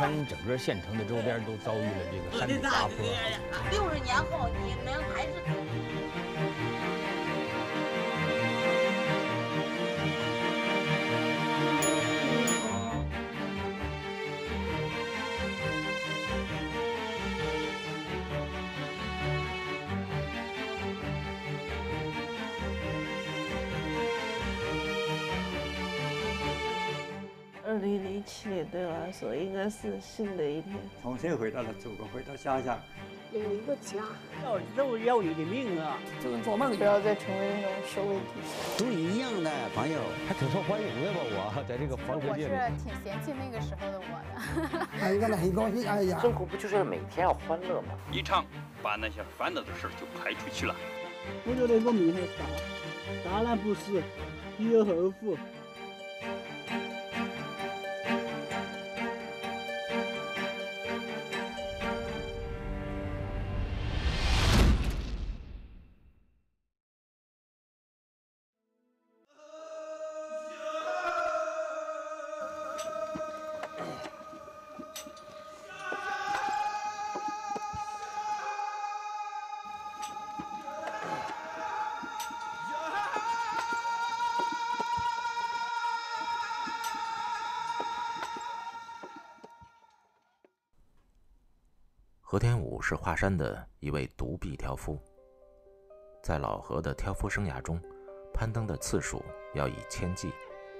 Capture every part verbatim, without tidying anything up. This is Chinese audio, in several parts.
川整个县城的周边都遭遇了这个山体滑坡。 六十年后你们还是。 二零零七年对我来说应该是新的一天， 重新回到了祖国，回到家乡， 有一个家。 要肉要你的命啊！ 就跟做梦，不要再成为那种社会底层。 都一样的朋友， 还挺受欢迎的吧？我在这个房车界里， 我是挺嫌弃那个时候的我的。 哎，原来很高兴，哎呀！ 生活不就是每天要欢乐吗？ 一唱，把那些烦恼的事就排出去了。 我觉得我命很大，大难不死，必有后福。 何天武是华山的一位独臂挑夫，在老何的挑夫生涯中，攀登的次数要以千计。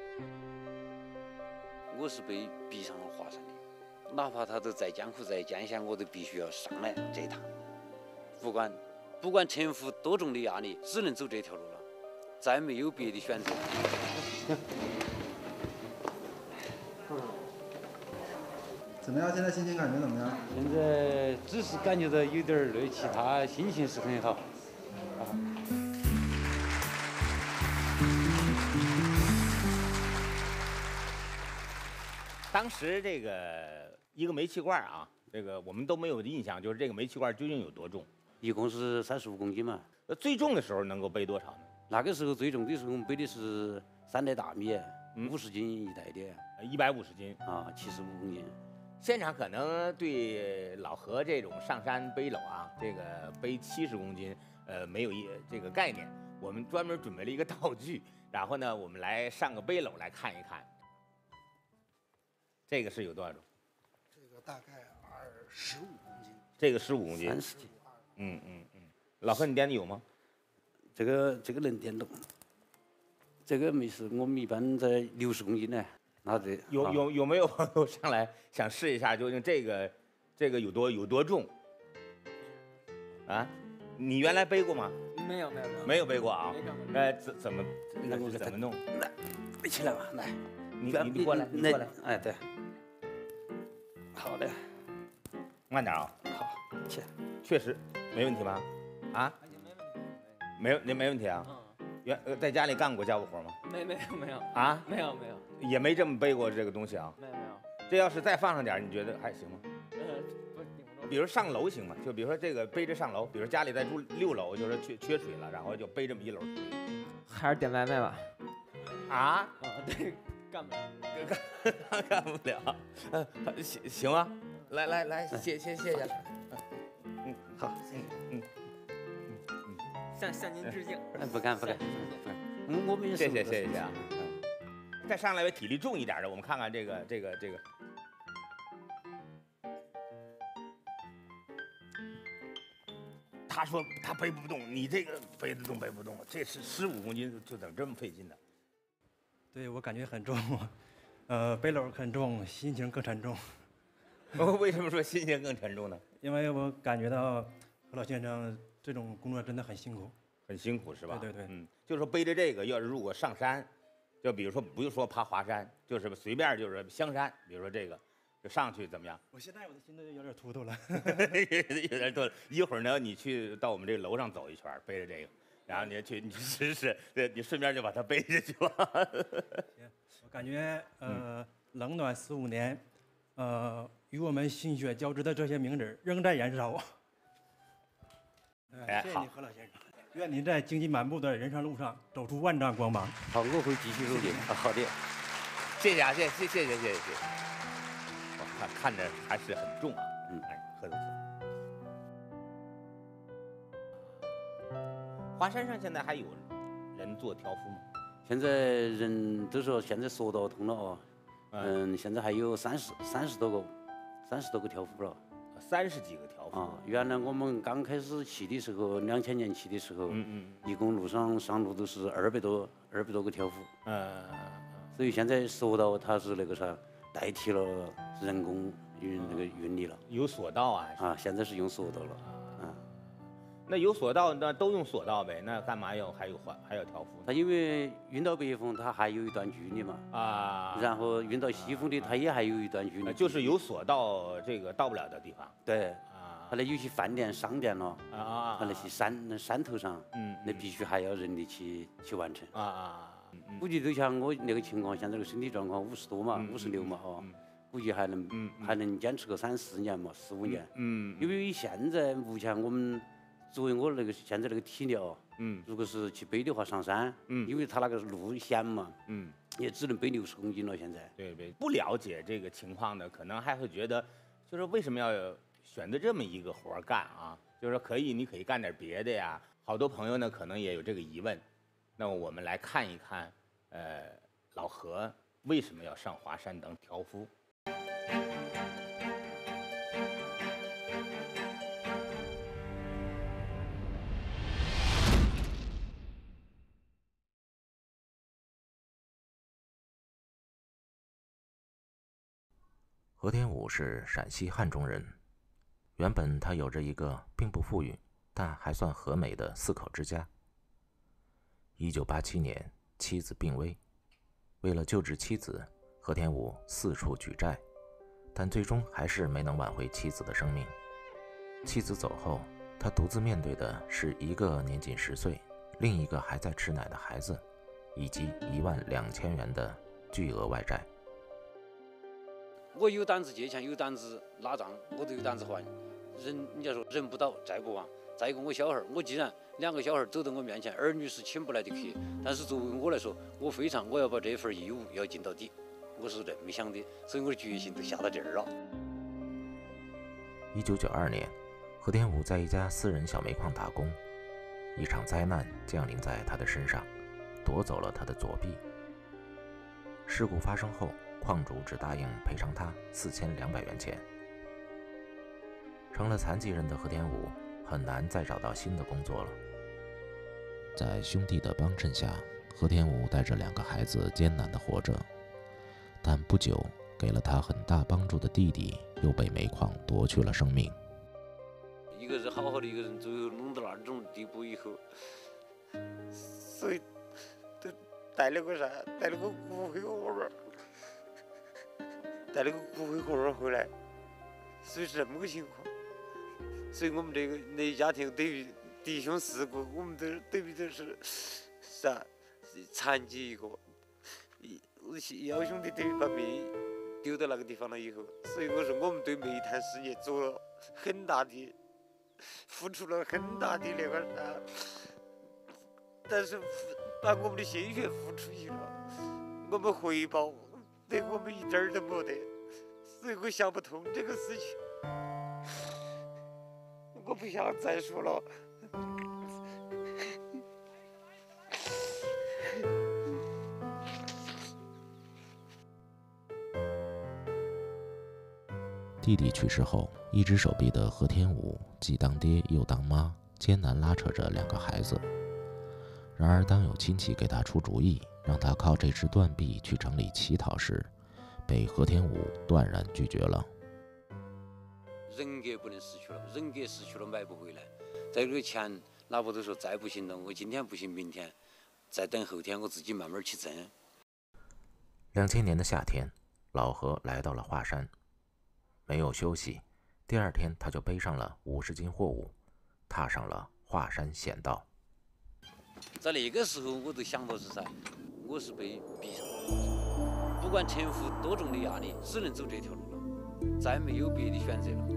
我是被逼上了华山的，哪怕他都再艰苦再艰险，我都必须要上来这一趟。不管不管承负多重的压力，只能走这条路了，再没有别的选择。 怎么样？现在心情感觉怎么样？ 现在只是感觉到有点累，其他心情是很好。啊、 当时这个一个煤气罐啊，这个我们都没有印象，就是这个煤气罐究竟有多重？ 一共是三十五公斤嘛。 呃，最重的时候能够背多少呢？ 那个时候最重的时候，我们背的是三袋大米，五十斤一袋的， 一百五十斤啊，七十五公斤。 现场可能对老何这种上山背篓啊，这个背七十公斤，呃，没有一这个概念。我们专门准备了一个道具，然后呢，我们来上个背篓来看一看。这个是有多少重？ 这个大概二十五公斤。 这个十五公斤。 三十斤。 嗯嗯嗯。老何，你掂的有吗？ 这个这个能掂动。这个没事，我们一般在六十公斤呢。那这有有有没有朋友上来想试一下，究竟这个这个有多有多重？啊，你原来背过吗？ 没有没有没有没有背过啊。呃，怎怎么那个怎么弄？ 来，起来吧，来， 你你过来，你过来。 哎，对。好的， 慢点啊。 好，起。 确实没问题吗？啊？没有，没没问题啊。原呃在家里干过家务活吗？ 没没有没有啊， 没有没有， 也没这么背过这个东西啊。 没有没有， 这要是再放上点，你觉得还行吗？ 呃，不顶不住。 比如上楼行吗？就比如说这个背着上楼，比如家里在住六楼，就是缺缺水了，然后就背这么一篓水。 还是点外卖吧。 啊？ 啊，对，干不了， 干干不了。嗯，行行啊，来来来，谢谢谢谢。嗯，好，嗯嗯。 向向您致敬。 哎，不敢不敢，嗯，我们也谢谢谢谢啊。再上来位体力重一点的，我们看看这个这个这个。他说他背不动，你这个背得动背不动，这是十五公斤，就怎么这么费劲呢？ 对我感觉很重，呃，背篓很重，心情更沉重。 为什么说心情更沉重呢？ 因为我感觉到何老先生这种工作真的很辛苦， 很辛苦是吧？ 对对对， 嗯，就是说背着这个，要是如果上山，就比如说不用说爬华山，就是随便就是香山，比如说这个，就上去怎么样？ 我现在我的心都有点突突了， 有点突了。一会儿呢，你去到我们这个楼上走一圈，背着这个，然后你去你去试试，对，你顺便就把它背下去了。 行，我感觉呃，冷暖十五年，呃，与我们心血交织的这些明日仍在燃烧。 哎， 谢谢你何老先生，愿您在荆棘满布的人生路上走出万丈光芒。 好，我会继续努力。好的， 谢谢啊，谢谢谢谢谢谢谢谢。 看看着还是很重啊。 嗯， 哎，贺总。华山上现在还有人做挑夫吗？ 现在人都说现在索道通了哦，嗯，现在还有三十三十多个，三十多个挑夫了。 三十几个挑夫啊！原来我们刚开始去的时候，两千年去的时候， 嗯嗯， 一公路上上路都是二百多二百多个挑夫。 嗯， 所以现在索道它是那个啥，代替了人工运那个运力了。 有索道啊？ 啊，现在是用索道了。啊， 那有索道，那都用索道呗？那干嘛要还有还还要挑夫？ 它因为运到北峰，它还有一段距离嘛。 啊。 然后运到西峰的，它也还有一段距离。 就是有索道这个到不了的地方。 对。啊。它那有些饭店、商店咯。 啊。 它那些山山头上， 嗯， 那必须还要人力去去完成。 啊啊。 估计就像我那个情况，现在这个身体状况五十多嘛，五十六嘛，哦。估计还能，还能坚持个三四年嘛，四五年。 嗯。 因为现在目前我们。作为我那个现在那个体力哦， 嗯， 如果是去背的话上山，嗯，因为它那个路险嘛， 嗯， 也只能背六十公斤了。现在， 对对，不了解这个情况的，可能还会觉得，就是为什么要选择这么一个活干啊？就是说可以，你可以干点别的呀。好多朋友呢，可能也有这个疑问。那么我们来看一看，呃，老何为什么要上华山当挑夫？ 何天武是陕西汉中人，原本他有着一个并不富裕但还算和美的四口之家。一九八七年，妻子病危，为了救治妻子，何天武四处举债，但最终还是没能挽回妻子的生命。妻子走后，他独自面对的是一个年仅十岁、另一个还在吃奶的孩子，以及一万两千元的巨额外债。 我有胆子借钱，有胆子拉账，我都有胆子还。人人家说人不倒，债不亡。再一个，我小孩，我既然两个小孩走到我面前，儿女是请不来的客，但是作为我来说，我非常我要把这份义务要尽到底，我是这么想的，所以我的决心都下到这儿了。 一九九二年，何天武在一家私人小煤矿打工，一场灾难降临在他的身上，夺走了他的左臂。事故发生后，矿主只答应赔偿他四千两百元钱。成了残疾人的何天武很难再找到新的工作了。在兄弟的帮衬下，何天武带着两个孩子艰难地活着，但不久，给了他很大帮助的弟弟又被煤矿夺去了生命。 一个人好好的一个人，最后弄到那种地步以后，所以都带了个啥？带了个骨灰盒儿。带了个骨灰盒儿回来，所以是这么个情况。所以我们这个那一家庭对于弟兄四个，我们都对于都是啥残疾一个，幺兄弟等于把煤丢到那个地方了以后，所以我说我们对煤炭事业做了很大的，付出了很大的那个啥，但是把我们的鲜血付出去了，我们回报。对我们一点儿都没得，所以我想不通这个事情，我不想再说了。 弟弟去世后，一只手臂的何天武既当爹又当妈，艰难拉扯着两个孩子。然而，当有亲戚给他出主意，让他靠这只断臂去城里乞讨时，被何天武断然拒绝了。 人格不能失去了，人格失去了买不回来。在这个钱，哪怕都说再不行了，我今天不行，明天再等后天，我自己慢慢去挣。 两千年的夏天，老何来到了华山，没有休息，第二天他就背上了五十斤货物，踏上了华山险道。 在那个时候，我都想到是啥？我是被逼上了，不管承负多重的压力，只能走这条路了，再没有别的选择了。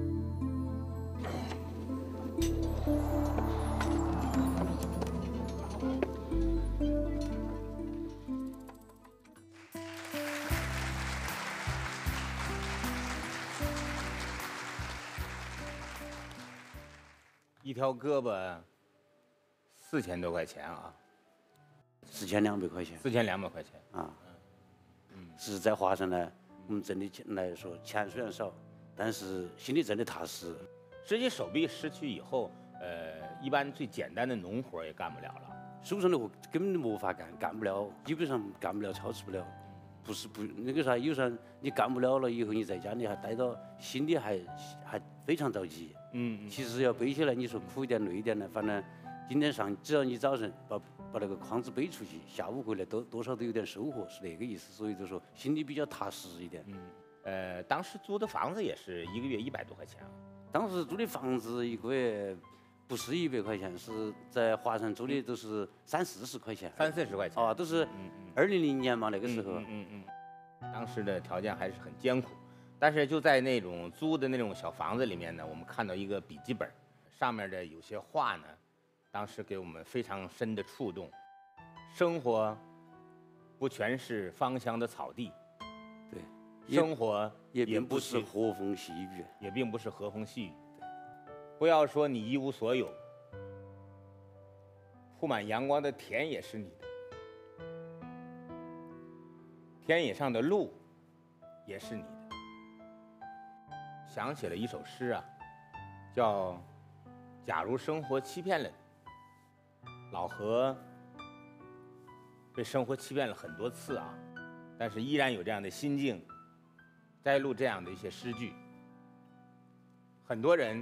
条胳膊四千多块钱啊， 四千两百块钱。 四千两百块钱啊。嗯。是在华山呢，我们挣的钱来说，钱虽然少，但是心里真的踏实。 实际手臂失去以后，呃，一般最简单的农活也干不了了。 手上的活根本没法干，干不了，基本上干不了，操持不了。不是不那个啥，有时候你干不了了以后，你在家里还待到，心里还还非常着急。 嗯。 其实要背起来，你说苦一点、累一点呢，反正今天上，只要你早晨把把那个筐子背出去，下午回来多多少都有点收获，是那个意思。所以就说心里比较踏实一点。 嗯。呃，当时租的房子也是一个月一百多块钱啊。 当时租的房子一个月不是一百块钱，是在华山租的都是三四十块钱。 三四十块钱。 啊，都是二零零年嘛，那个时候。 嗯嗯嗯。当时的条件还是很艰苦，但是就在那种租的那种小房子里面呢，我们看到一个笔记本，上面的有些话呢，当时给我们非常深的触动。生活不全是芳香的草地， 对， 生活也并不是和风细雨， 也并不是和风细雨。不要说你一无所有，铺满阳光的田也是你的。田野上的路，也是你的。想起了一首诗啊，叫《假如生活欺骗了你》。老何被生活欺骗了很多次啊，但是依然有这样的心境，摘录这样的一些诗句。很多人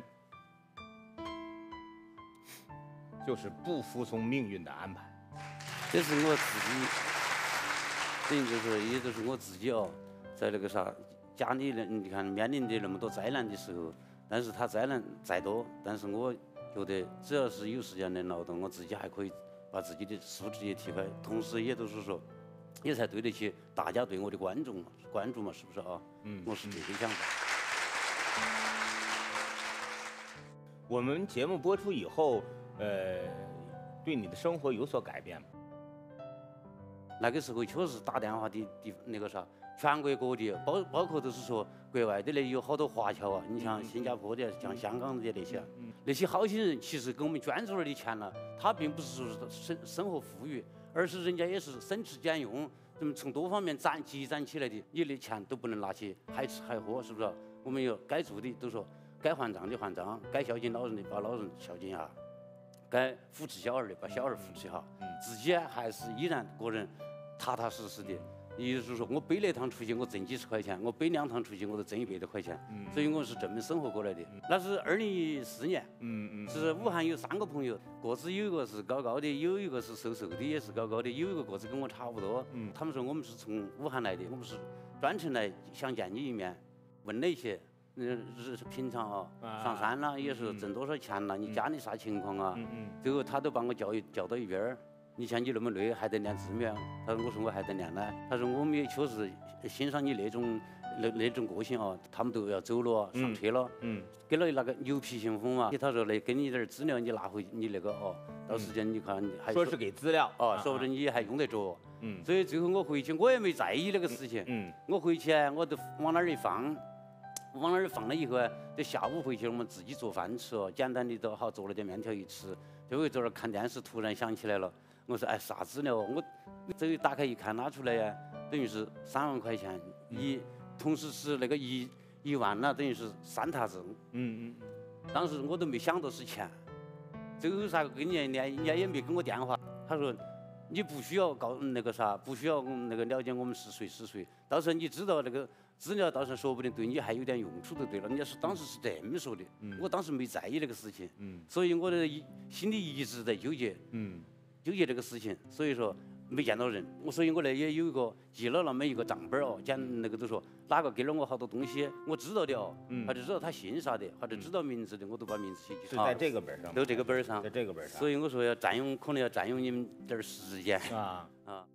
就是不服从命运的安排。 这是我自己。等于就是，也就是我自己哦，在那个啥家里人，你看面临的那么多灾难的时候，但是他灾难再多，但是我觉得只要是有时间的劳动，我自己还可以把自己的素质也提高，同时也都是说，也才对得起大家对我的关注嘛，关注嘛，是不是啊？嗯，我是这个想法。 我们节目播出以后，呃，对你的生活有所改变吗？ 那个时候确实打电话的地那个啥，全国各地，包包括都是说国外的那有好多华侨啊，你像新加坡的、像香港的那些，那些好心人其实给我们捐出来的钱呢，他并不是说生生活富裕，而是人家也是省吃俭用，那么从多方面攒积攒起来的，你的钱都不能拿去海吃海喝，是不是？我们有该做的都说该还账的还账，该孝敬老人的把老人孝敬一下，该扶持小孩的把小孩扶持一下，自己还是依然个人踏踏实实的。也就是说，我背了一趟出去，我挣几十块钱；我背两趟出去，我都挣一百多块钱。嗯，所以我是这么生活过来的。嗯、那是二零一四年，嗯嗯，是武汉有三个朋友，个子有一个是高高的，有一个是瘦瘦的，也是高高的，有一个个子跟我差不多。嗯，他们说我们是从武汉来的，我们是专程来想见你一面，问了一些。嗯，日平常啊，上山了也是挣多少钱了，你家里啥情况啊？嗯嗯，最后他都把我叫一叫到一边儿。你像你那么累，还得练字没有？他说我说我还得练呢。他说我们也确实欣赏你那种那那种个性啊，他们都要走了，上车了。嗯。给了那个牛皮信封嘛，他说来给你点资料，你拿回你那个哦，到时间你看还说是给资料哦，说不定你还用得着。嗯。所以最后我回去我也没在意那个事情。嗯。我回去我都往那儿一放。往那儿放了以后，就下午回去我们自己做饭吃哦，简单的都好，做了点面条一吃。最后在那儿看电视，突然想起来了，我说哎啥资料？我这个打开一看，拿出来呀，等于是三万块钱一，同时是那个一一万了，等于是三沓子。嗯嗯。当时我都没想到是钱，最后啥跟人家人家也没跟我电话，他说你不需要告那个啥，不需要那个了解我们是谁是谁，到时候你知道那个。资料到时候说不定对你还有点用处就对了，人家是当时是这么说的，嗯、我当时没在意那个事情，嗯、所以我的心里一直在纠结，嗯、纠结这个事情，所以说没见到人，我所以我呢也有一个记了那么一个账本哦，讲那个都说哪个给了我好多东西，我知道的哦，嗯、或者知道他姓啥的，或者知道名字的，我都把名字写起。 是在这个本上。 都这个本上。 在这个本上。 所以我说要占用，可能要占用你们点儿时间。啊啊。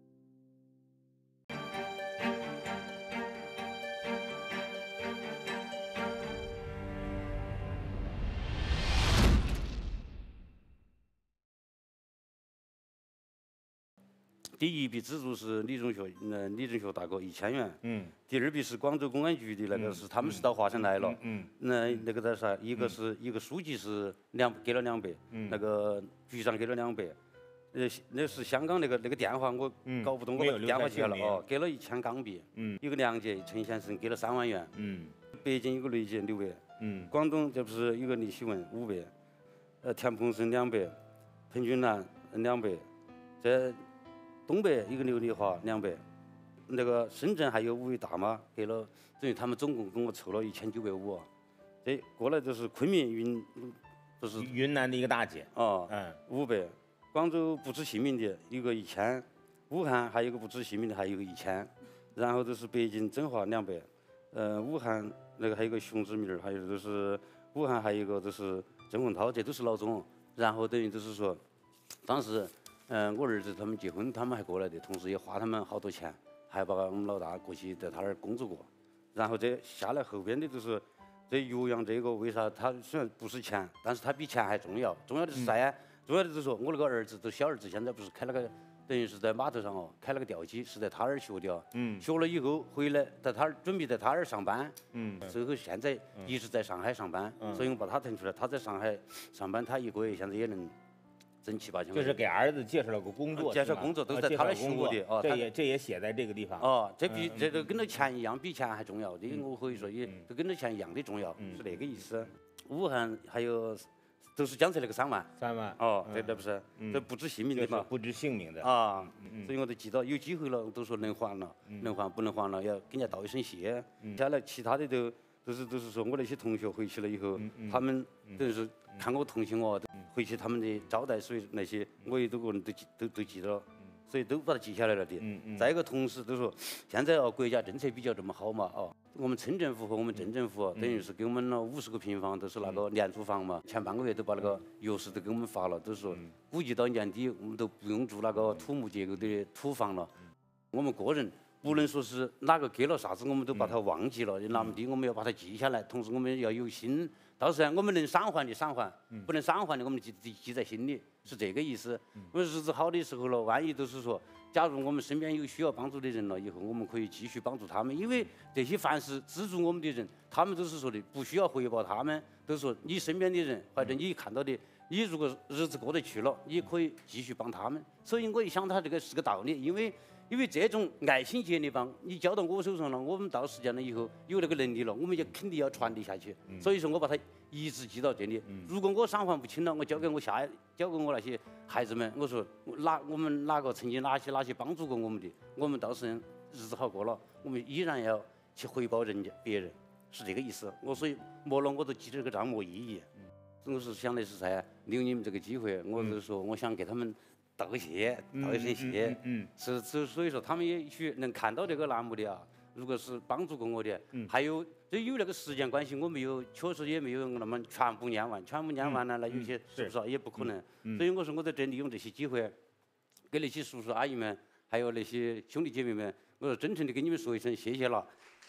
第一笔资助是李中学，呃，李中学大哥一千元。 嗯。 第二笔是广州公安局的那个，是他们是到华山来了。 嗯。 那那个在啥？一个是一个书记是两给了两百，那个局长给了两百。呃，那是香港那个那个电话，我搞不懂，我把电话记下了哦，给了一千港币。 嗯。 一个梁杰陈先生给了三万元。 嗯。 北京有个雷杰六百。 嗯。 广东这不是有个李希文五百，呃，田鹏生两百，彭俊南两百，在东北一个刘丽华两百，那个深圳还有五位大妈给了，等于他们总共给我凑了一千九百五。这过来就是昆明云，就是云南的一个大姐。 哦。嗯。五百。广州不知姓名的有个一千，武汉还有个不知姓名的还有个一千，然后就是北京振华两百，呃，武汉那个还有个熊志明，还有就是武汉还有一个就是郑文涛，这都是老总。然后等于就是说，当时嗯、呃、我儿子他们结婚，他们还过来的，同时也花他们好多钱，还把我们老大过去在他那儿工作过。然后这下来后边的就是这岳阳这个为啥他虽然不是钱，但是他比钱还重要，重要的是啥呀？嗯重要的就是说，我那个儿子，都小儿子，现在不是开了个，等于是在码头上哦，开了个吊机，是在他那儿学的哦。嗯。学了以后回来，在他准备在他那儿上班。嗯。最后现在一直在上海上班，嗯、所以我把他腾出来。他在上海上班，他一个月现在也能挣七八千。 就是给儿子介绍了个工作。 介绍工作都在他那儿学的哦。 这也这也写在这个地方。 哦，这比这都跟着钱一样，比钱还重要。这个我可以说也都跟着钱一样的重要，是那个意思。武汉还有。都是讲出那个三万， 三万哦，这这不是，这不知姓名的嘛， 不知姓名的啊，所以我都记到，有机会了都说能还了，能还不能还了要给人家道一声谢。下来其他的都都是都是说我那些同学回去了以后，他们等于是看我同情我，回去他们的招待所以那些我也都个人都记都都记到了。所以都把它记下来了的。嗯嗯。再一个，同时都说，现在哦，国家政策比较这么好嘛，哦，我们村政府和我们镇政府等于是给我们了五十个平方，都是那个廉租房嘛。前半个月都把那个钥匙都给我们发了，都是说估计到年底我们都不用住那个土木结构的土房了。我们个人不能说是哪个给了啥子，我们都把它忘记了，那么的我们要把它记下来，同时我们要有心。到时候我们能偿还的偿还，不能偿还的我们记记记在心里，是这个意思。我们日子好的时候了，万一都是说，假如我们身边有需要帮助的人了，以后我们可以继续帮助他们，因为这些凡是资助我们的人，他们都是说的不需要回报他们，都是说你身边的人或者你看到的，你如果日子过得去了，你可以继续帮他们。所以我一想，他这个是个道理，因为。因为这种爱心接力棒，你交到我手上了，我们到时间了以后有那个能力了，我们也肯定要传递下去。嗯、所以说我把它一直记到这里。嗯、如果我偿还不清了，我交给我下，交给我那些孩子们，我说哪我们哪个曾经哪些哪些帮助过我们的，我们到时候日子好过了，我们依然要去回报人家别人，是这个意思。我所以没了我都记这个账没意义。嗯、我是想的是啥呀？利用你们这个机会，我就说我想给他们。道个谢，道一声谢，嗯，是是，所以说他们也许能看到这个栏目的啊，如果是帮助过我的，嗯，还有这有那个时间关系，我没有，确实也没有那么全部念完，全部念完了，那有些是不是也不可能，所以我说我在这利用这些机会，给那些叔叔阿姨们，还有那些兄弟姐妹们，我说真诚的跟你们说一声谢谢了，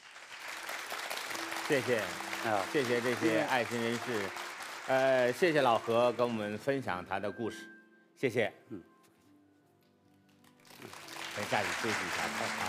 谢谢啊，谢谢这些爱心人士，呃，谢谢老何跟我们分享他的故事，谢谢，嗯。等下去休息一下，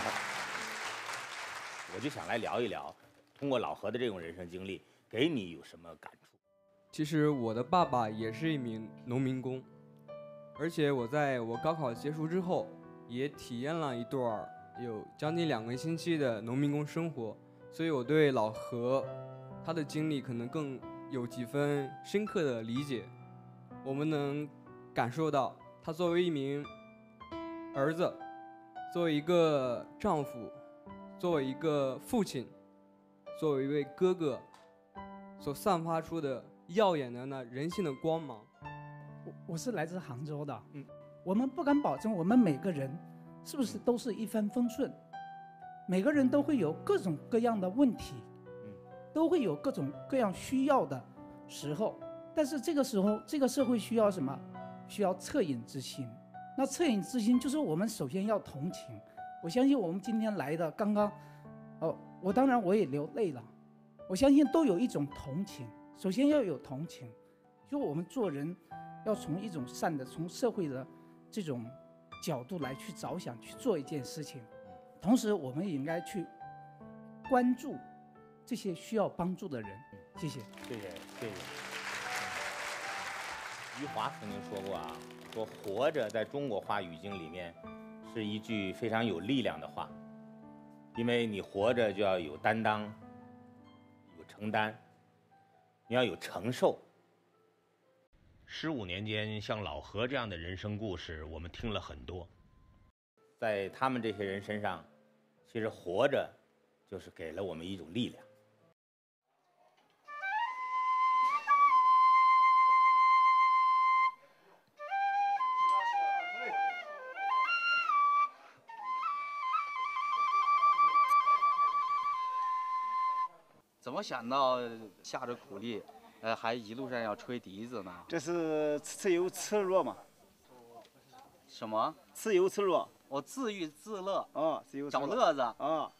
我就想来聊一聊，通过老何的这种人生经历，给你有什么感触？ 其实我的爸爸也是一名农民工，而且我在我高考结束之后，也体验了一段有将近两个星期的农民工生活，所以我对老何他的经历可能更有几分深刻的理解。我们能感受到他作为一名儿子。作为一个丈夫，作为一个父亲，作为一位哥哥，所散发出的耀眼的那人性的光芒。 我我是来自杭州的，嗯，我们不敢保证我们每个人是不是都是一帆风顺，每个人都会有各种各样的问题，嗯，都会有各种各样需要的时候。但是这个时候，这个社会需要什么？需要恻隐之心。那恻隐之心就是我们首先要同情。我相信我们今天来的刚刚，哦，我当然我也流泪了。我相信都有一种同情，首先要有同情，就我们做人要从一种善的，从社会的这种角度来去着想去做一件事情，同时我们也应该去关注这些需要帮助的人。谢谢， 谢谢，谢谢。余华曾经说过啊，说活着在中国话语境里面是一句非常有力量的话，因为你活着就要有担当，有承担，你要有承受。 十五年间，像老何这样的人生故事，我们听了很多。 在他们这些人身上，其实活着就是给了我们一种力量。 怎么想到下着苦力，呃，还一路上要吹笛子呢？ 这是自由自乐嘛？ 什么？ 自由自乐。 我自娱自乐。 啊，自由自乐。 找乐子。 啊。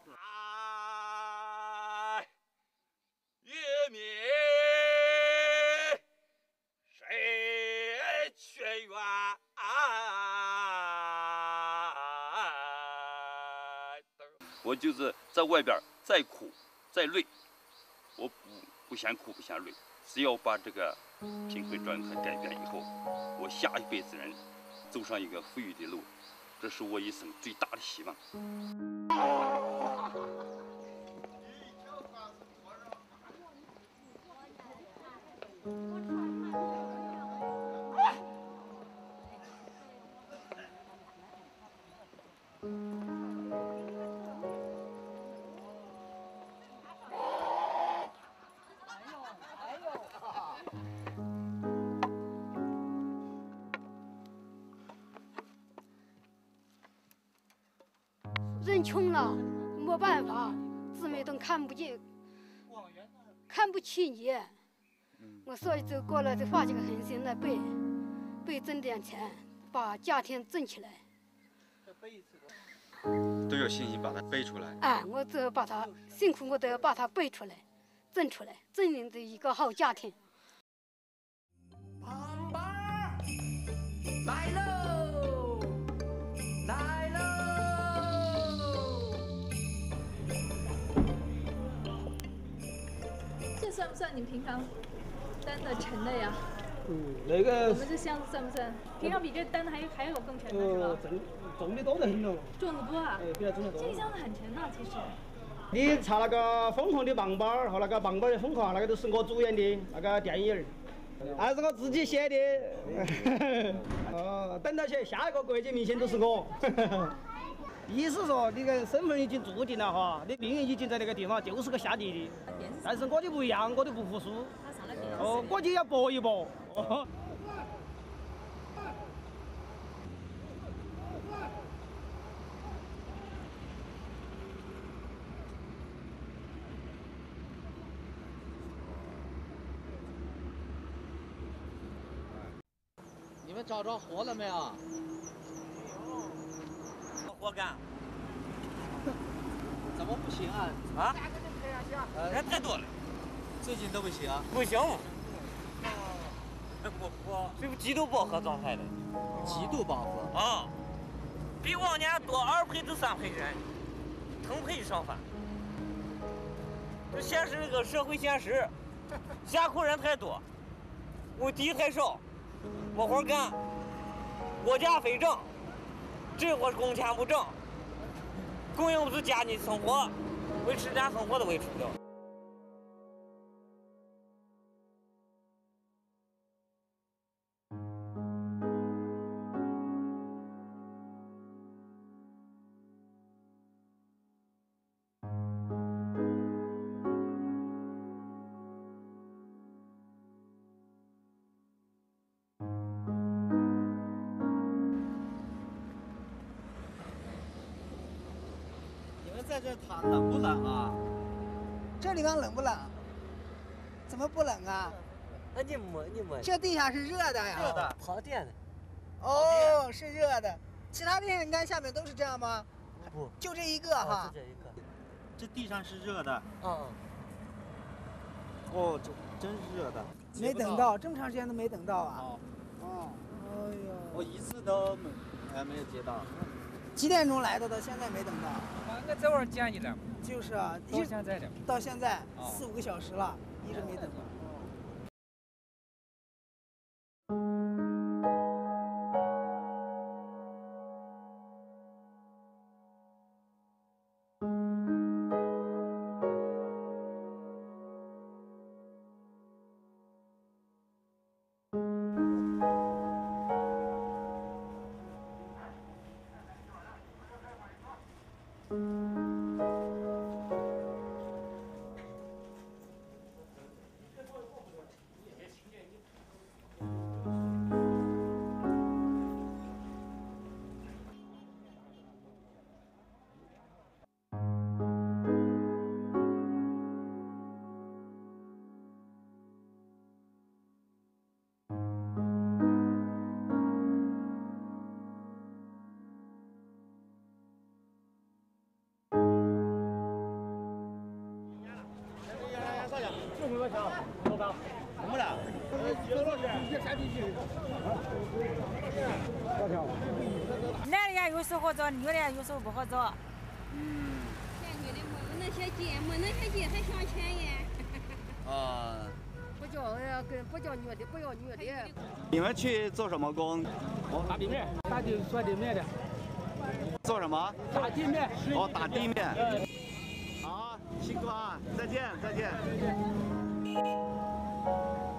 月明谁却远？ 我就是在外边再苦再累，我不不嫌苦不嫌累，只要把这个贫困状态改变以后，我下一辈子人走上一个富裕的路，这是我一生最大的希望。 人穷了没办法，姊妹都看不见，看不起你，我所以就过来就花这个狠心来背，背挣点钱，把家庭挣起来。 都有信心把它背出来。 哎，我只要把它辛苦，我都要把它背出来，挣出来，挣领的一个好家庭。 胖班来喽，来喽！ 这算不算你平常担的沉的呀？ 嗯，那个。 我们这箱子算不算？平常比这担的还还有更沉的是吧？ 呃，重重的多得很了。 重得多啊！ 哎，比它重得多。 这个箱子很沉呐，其实。 你查那个疯狂的棒棒儿和那个棒棒儿的疯狂，那个都是我主演的那个电影儿，那是我自己写的。哦，等到起下一个国际明星都是我。意思说你个身份已经注定了哈，你命运已经在那个地方，就是个下地的。但是我就不一样，我就不服输。哦，我就要搏一搏。哦。 你们找着活了没有？ 活干？ 怎么不行啊？ 啊？人太多了， 最近都不行。 不行。不活，这不极度饱和状态的。 极度饱和。 啊，比往年多二倍至三倍人，成倍上返。这现实这个社会现实，下苦人太多，我地太少。没活干，国家非正，这活工钱不挣，供应不是家里生活，维持咱生活都维持不了。 在这躺冷不冷啊？ 这地方冷不冷？怎么不冷啊？ 那你摸你摸。 这地下是热的呀。 热的，跑电的。 哦，是热的。其他地方你看下面都是这样吗？ 不， 就这一个哈。 就这一个。 这地上是热的。 嗯。 哦，这真是热的。 没等到，这么长时间都没等到啊。 哦。 哎呦。 我一次都哎，没有接到。 几点钟来的？到现在没等到。 我这会儿见你了。 就是啊， 到现在的。 到现在四五个小时了，一直没等到。 男的也有时候好找，女的也有时候不好找。 嗯，现女的没那些劲，没那些劲还想钱呀？ 啊。 不叫呃，跟不叫女的，不要女的。 你们去做什么工？ 哦，打地面，打地做地面的。 做什么？ 打地面。 哦，打地面。好，辛苦啊！再见，再见。